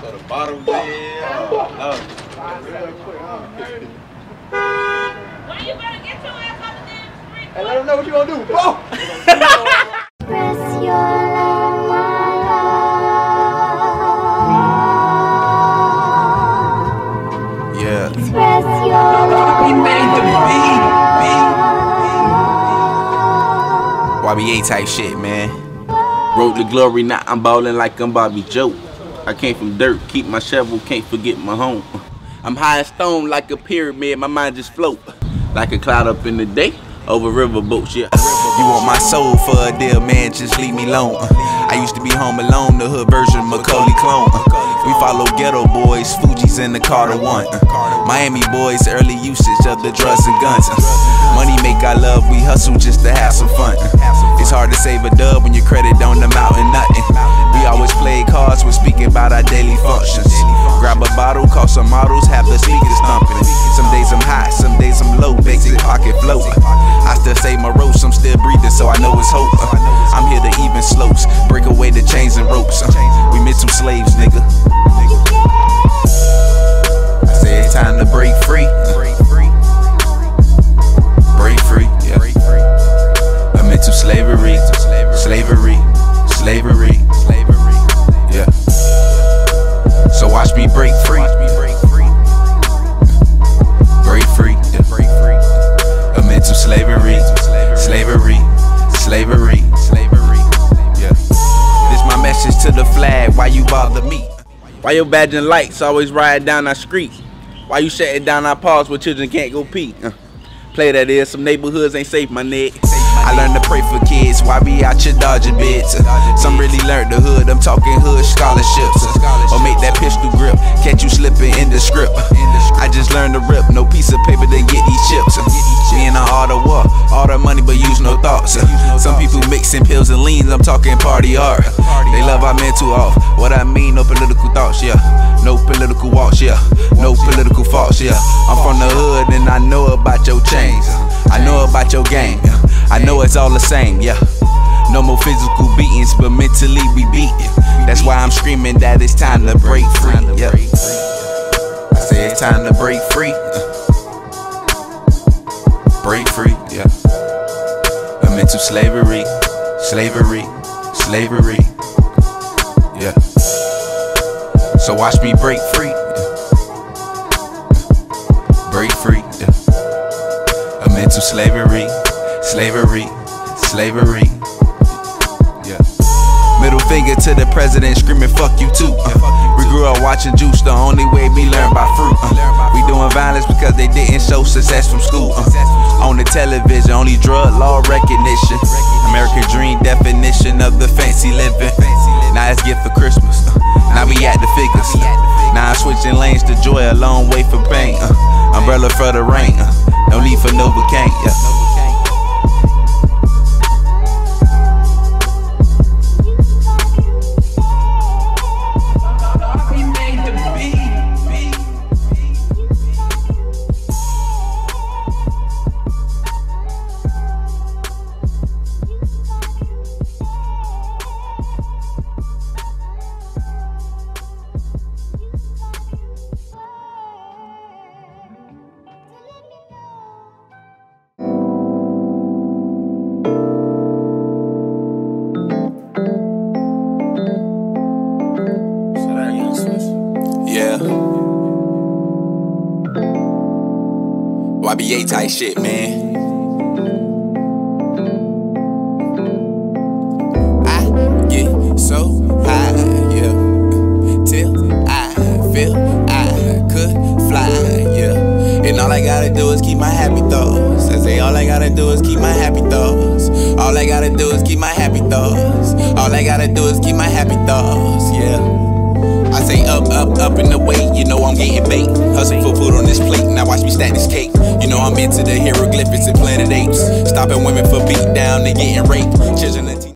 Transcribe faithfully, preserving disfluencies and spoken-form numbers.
Throw the bottom there. Oh, no. Well, you better get your ass on the damn street. Hey, let them know what you gonna do. Go! Press your love. Yeah. Express your love. We made the beat, beat. Y B A type shit, man. Wrote the glory, now I'm ballin' like I'm Bobby Joe. I came from dirt, keep my shovel, can't forget my home. I'm high and stone like a pyramid, my mind just float. Like a cloud up in the day, over river boats, yeah. You want my soul for a deal, man, just leave me alone. I used to be home alone, the hood version of Macaulay clone. We follow ghetto boys, Fuji's in the Carter one. Miami boys, early usage of the drugs and guns. Money make our love, we hustle just to have some fun. It's hard to save a dub when your credit don't amount to nothing. We always play cards when speaking about our daily functions. Grab a bottle, call some models, have the speakers thumping. Some days I'm high, some days I'm low, basic pocket float. I still save my ropes, I'm still breathing, so I know it's hope. I'm here to even slopes, break away the chains and ropes. We mental slaves, nigga. I say it's time to break free. Break free, yeah. A mental slavery, slavery, slavery, yeah. So watch me break free. Break free, yeah. A mental slavery, slavery, slavery, slavery, yeah. This my message to the flag, why you bother me? Why your badge and lights always ride down our street? Why you shutting down our parks where children can't go pee? Uh, play that is, some neighborhoods ain't safe, my nigga. I learned to pray for kids, why be out your dodging bits? Uh, some really learned the hood, I'm talking hood scholarships. Uh, or make that pistol grip, catch you slipping in the script. Uh, I just learned to rip, no piece of paper to get these chips. Uh, me and I all the war, all the money but use no thoughts. Uh, some people mixing pills and leans, I'm talking party hard. They love our mental off, what I mean, no political thoughts, yeah. No political walks, yeah. No political faults, yeah. I'm from the hood and I know about your chains. I know about your game. I know it's all the same, yeah. No more physical beatings, but mentally we beat it. That's why I'm screaming that it's time to break free, yeah. I say it's time to break free. Break free, yeah. A mental slavery, slavery, slavery, yeah. So watch me break free. Break free, yeah. A mental slavery, slavery, slavery, yeah. Middle finger to the president, screaming fuck you too. Uh, we grew up watching Juice, the only way we learn by fruit. Uh, we doing violence because they didn't show success from school. Uh, on the television, only drug law recognition. American dream definition of the fancy living. Now it's gift for Christmas. Uh, now we at the figures. Uh, now I'm switching lanes to joy, a long way for pain. Uh, umbrella for the rain. Uh, no need for Novocaine. Yeah. Yeah. Y B A type shit, man. I get so high, yeah, till I feel I could fly, yeah. And all I gotta do is keep my happy thoughts. I say all I gotta do is keep my happy thoughts. All I gotta do is keep my happy thoughts. All I gotta do is keep my happy thoughts, yeah. I say up, up, up in the weight, you know I'm getting bait. Hustle for food on this plate, now watch me stack this cake. You know I'm into the hieroglyphics and planet apes. Stopping women for beat down and getting raped. Children